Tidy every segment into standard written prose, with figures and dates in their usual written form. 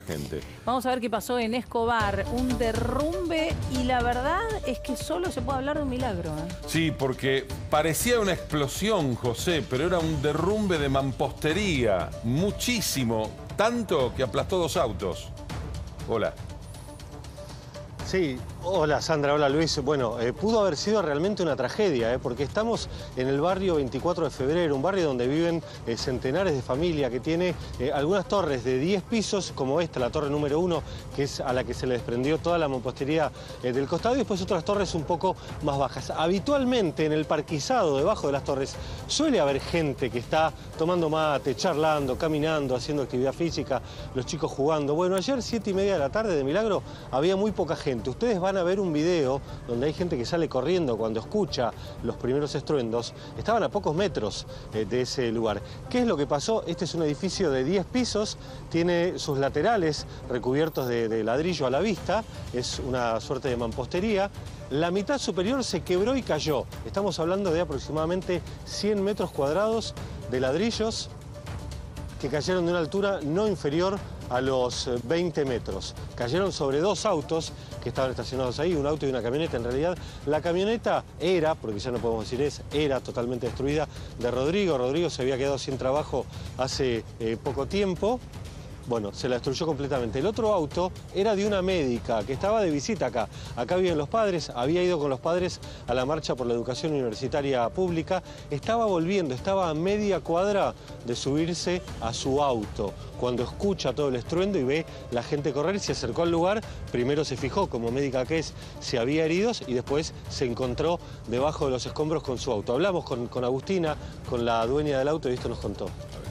gente. Vamos a ver qué pasó en Escobar, un derrumbe y la verdad es que solo se puede hablar de un milagro. Sí, porque parecía una explosión, José, pero era un derrumbe de mampostería, muchísimo, tanto que aplastó 2 autos. Hola. Sí, hola Sandra, hola Luis. Bueno, pudo haber sido realmente una tragedia, porque estamos en el barrio 24 de febrero, un barrio donde viven centenares de familias, que tiene algunas torres de 10 pisos, como esta, la torre número 1, que es a la que se le desprendió toda la mampostería del costado, y después otras torres un poco más bajas. Habitualmente en el parquizado debajo de las torres suele haber gente que está tomando mate, charlando, caminando, haciendo actividad física, los chicos jugando. Bueno, ayer 7:30 de la tarde, de milagro, había muy poca gente. Ustedes van a ver un video donde hay gente que sale corriendo cuando escucha los primeros estruendos. Estaban a pocos metros de ese lugar. ¿Qué es lo que pasó? Este es un edificio de 10 pisos, tiene sus laterales recubiertos de ladrillo a la vista, es una suerte de mampostería. La mitad superior se quebró y cayó. Estamos hablando de aproximadamente 100 metros cuadrados de ladrillos que cayeron de una altura no inferior a los 20 metros. Cayeron sobre 2 autos que estaban estacionados ahí, un auto y una camioneta. En realidad, la camioneta era, porque ya no podemos decir era totalmente destruida, de Rodrigo. Rodrigo se había quedado sin trabajo hace poco tiempo. Bueno, se la destruyó completamente. El otro auto era de una médica que estaba de visita acá. Acá viven los padres, había ido con los padres a la marcha por la educación universitaria pública. Estaba volviendo, estaba a media cuadra de subirse a su auto. Cuando escucha todo el estruendo y ve la gente correr, se acercó al lugar. Primero se fijó, como médica que es, si había heridos y después se encontró debajo de los escombros con su auto. Hablamos con Agustina, con la dueña del auto, y esto nos contó.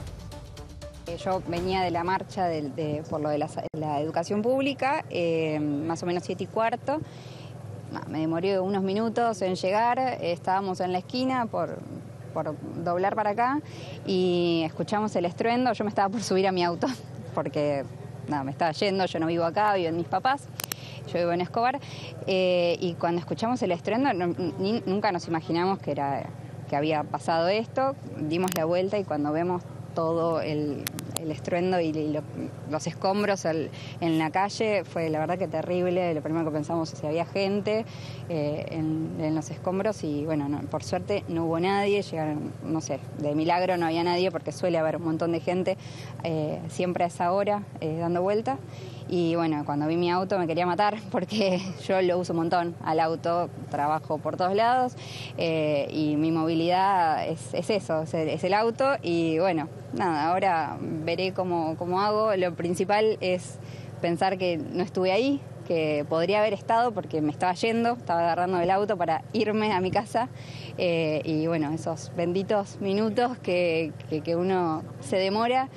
Yo venía de la marcha por lo de la educación pública, más o menos 7:15. Me demoré unos minutos en llegar, estábamos en la esquina por doblar para acá y escuchamos el estruendo. Yo me estaba por subir a mi auto porque me estaba yendo, yo no vivo acá, viven mis papás. Yo vivo en Escobar y cuando escuchamos el estruendo nunca nos imaginamos que había pasado esto. Dimos la vuelta y cuando vemos todo el estruendo y los escombros en la calle, fue la verdad que terrible. Lo primero que pensamos es si había gente en los escombros y bueno, por suerte no hubo nadie. Llegaron, no sé, de milagro no había nadie porque suele haber un montón de gente siempre a esa hora dando vuelta. Y bueno, cuando vi mi auto me quería matar porque yo lo uso un montón al auto, trabajo por todos lados y mi movilidad es eso, es el auto y bueno, nada, ahora veré cómo hago. Lo principal es pensar que no estuve ahí, que podría haber estado porque me estaba yendo, estaba agarrando el auto para irme a mi casa y bueno, esos benditos minutos que uno se demora,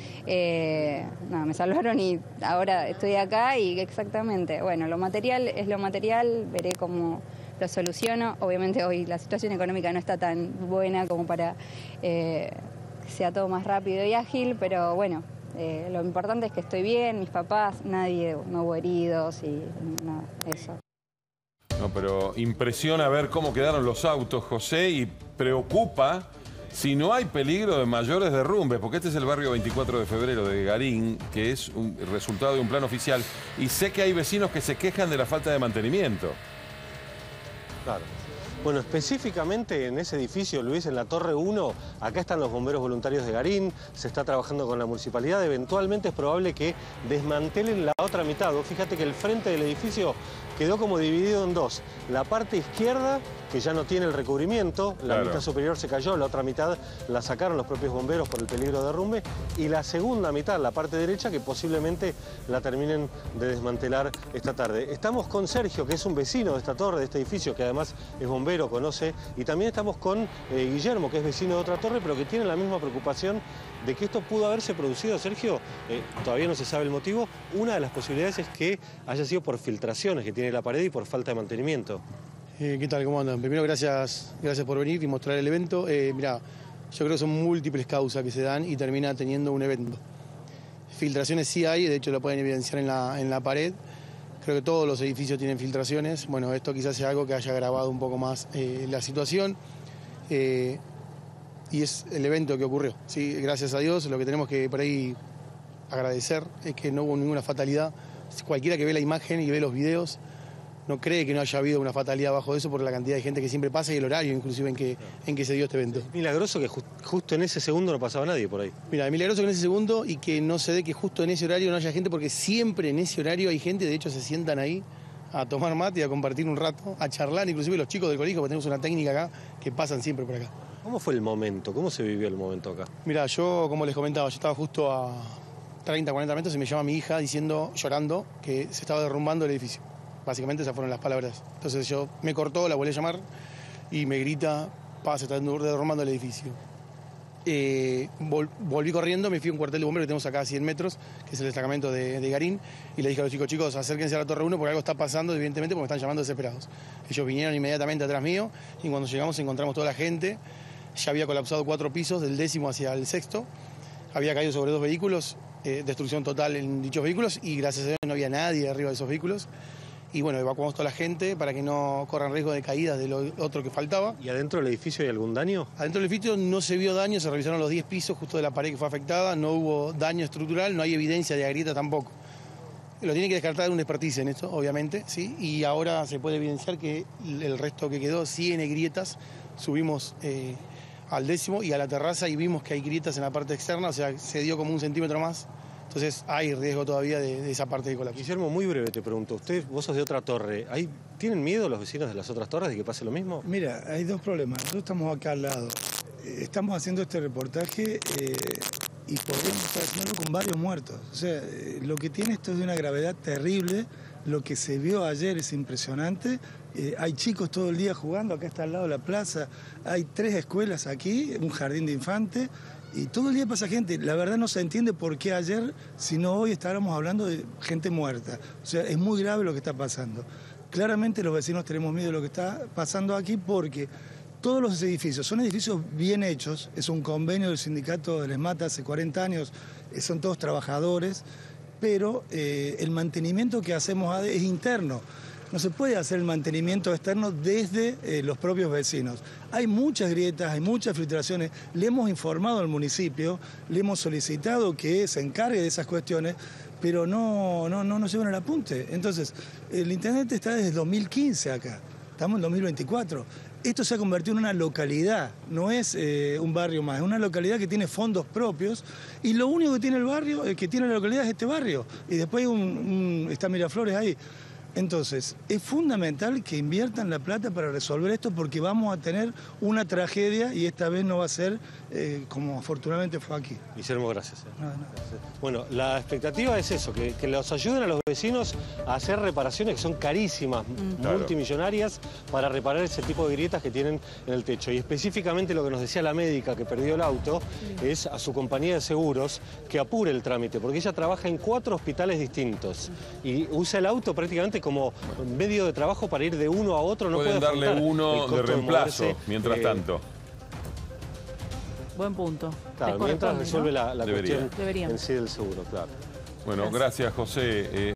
me salvaron y ahora estoy acá y exactamente, bueno, lo material es lo material, veré cómo lo soluciono. Obviamente hoy la situación económica no está tan buena como para que sea todo más rápido y ágil, pero bueno, lo importante es que estoy bien, mis papás, no hubo heridos y nada, eso. No, pero impresiona ver cómo quedaron los autos, José, y preocupa si no hay peligro de mayores derrumbes, porque este es el barrio 24 de febrero de Garín, que es un resultado de un plan oficial, y sé que hay vecinos que se quejan de la falta de mantenimiento. Claro. Bueno, específicamente en ese edificio, Luis, en la Torre 1, acá están los bomberos voluntarios de Garín, se está trabajando con la municipalidad, eventualmente es probable que desmantelen la otra mitad. Fíjate que el frente del edificio quedó como dividido en dos. La parte izquierda, que ya no tiene el recubrimiento, la mitad superior se cayó, la otra mitad la sacaron los propios bomberos por el peligro de derrumbe, y la segunda mitad, la parte derecha, que posiblemente la terminen de desmantelar esta tarde. Estamos con Sergio, que es un vecino de esta torre, de este edificio, que además es bombero, conoce, y también estamos con Guillermo, que es vecino de otra torre, pero que tiene la misma preocupación de que esto pudo haberse producido, Sergio, todavía no se sabe el motivo. Una de las posibilidades es que haya sido por filtraciones que tiene la pared y por falta de mantenimiento. ¿Qué tal? ¿Cómo andan? Primero, gracias por venir y mostrar el evento. Mirá, yo creo que son múltiples causas que se dan y termina teniendo un evento. Filtraciones sí hay, de hecho lo pueden evidenciar en la pared. Creo que todos los edificios tienen filtraciones. Bueno, esto quizás sea algo que haya agravado un poco más la situación. Y es el evento que ocurrió. Sí, gracias a Dios, lo que tenemos que por ahí agradecer es que no hubo ninguna fatalidad. Cualquiera que ve la imagen y ve los videos no cree que no haya habido una fatalidad bajo eso por la cantidad de gente que siempre pasa y el horario inclusive en que se dio este evento. Milagroso que justo en ese segundo no pasaba nadie por ahí. Mira, milagroso que en ese segundo y que no se dé que justo en ese horario no haya gente, porque siempre en ese horario hay gente, de hecho se sientan ahí a tomar mate y a compartir un rato, a charlar, inclusive los chicos del colegio, porque tenemos una técnica acá que pasan siempre por acá. ¿Cómo fue el momento? ¿Cómo se vivió el momento acá? Mira, yo, como les comentaba, yo estaba justo a 30, 40 metros y me llama mi hija diciendo, llorando, que se estaba derrumbando el edificio. Básicamente esas fueron las palabras. Entonces yo me cortó, la volví a llamar y me grita, se está derrumbando el edificio. Volví corriendo, me fui a un cuartel de bomberos que tenemos acá a 100 metros, que es el destacamento de Garín, y le dije a los chicos, acérquense a la Torre 1 porque algo está pasando, evidentemente, porque me están llamando desesperados. Ellos vinieron inmediatamente atrás mío y cuando llegamos encontramos toda la gente. Ya había colapsado 4 pisos, del 10º hacia el 6º. Había caído sobre 2 vehículos, destrucción total en dichos vehículos y gracias a Dios no había nadie arriba de esos vehículos. Y bueno, evacuamos toda la gente para que no corran riesgo de caída de lo otro que faltaba. ¿Y adentro del edificio hay algún daño? Adentro del edificio no se vio daño, se revisaron los 10 pisos justo de la pared que fue afectada, no hubo daño estructural, no hay evidencia de agrieta tampoco. Lo tiene que descartar un expertise en esto, obviamente, ¿sí? Y ahora se puede evidenciar que el resto que quedó sí tiene grietas. Subimos al 10º y a la terraza y vimos que hay grietas en la parte externa, o sea, se dio como 1 centímetro más. Entonces hay riesgo todavía de esa parte de colapso. Guillermo, muy breve te pregunto, vos sos de otra torre, ¿tienen miedo los vecinos de las otras torres de que pase lo mismo? Mira, hay 2 problemas. Nosotros estamos acá al lado. Estamos haciendo este reportaje y podríamos estar haciéndolo con varios muertos. O sea, lo que tiene esto es de una gravedad terrible. Lo que se vio ayer es impresionante. Hay chicos todo el día jugando, acá está al lado de la plaza. Hay 3 escuelas aquí, un jardín de infantes. Y todo el día pasa gente. La verdad no se entiende por qué ayer, si no hoy, estábamos hablando de gente muerta. O sea, es muy grave lo que está pasando. Claramente los vecinos tenemos miedo de lo que está pasando aquí porque todos los edificios son edificios bien hechos. Es un convenio del sindicato de ESMATA hace 40 años. Son todos trabajadores. Pero el mantenimiento que hacemos es interno. No se puede hacer el mantenimiento externo desde los propios vecinos. Hay muchas grietas, hay muchas filtraciones. Le hemos informado al municipio, le hemos solicitado que se encargue de esas cuestiones, pero no llevan el apunte. Entonces, el intendente está desde 2015 acá. Estamos en 2024. Esto se ha convertido en una localidad, no es un barrio más, es una localidad que tiene fondos propios y lo único que tiene el barrio, que tiene la localidad es este barrio. Y después está Miraflores ahí. Entonces, es fundamental que inviertan la plata para resolver esto porque vamos a tener una tragedia y esta vez no va a ser como afortunadamente fue aquí. Guillermo, gracias. No. Bueno, la expectativa es eso, que los ayuden a los vecinos a hacer reparaciones que son carísimas, multimillonarias, para reparar ese tipo de grietas que tienen en el techo. Y específicamente lo que nos decía la médica que perdió el auto es a su compañía de seguros que apure el trámite, porque ella trabaja en 4 hospitales distintos y usa el auto prácticamente como medio de trabajo para ir de uno a otro. No pueden darle uno de reemplazo, mientras tanto. Buen punto. Claro, mientras resuelve la cuestión Deberían. en sí del seguro, claro. Bueno, gracias, José.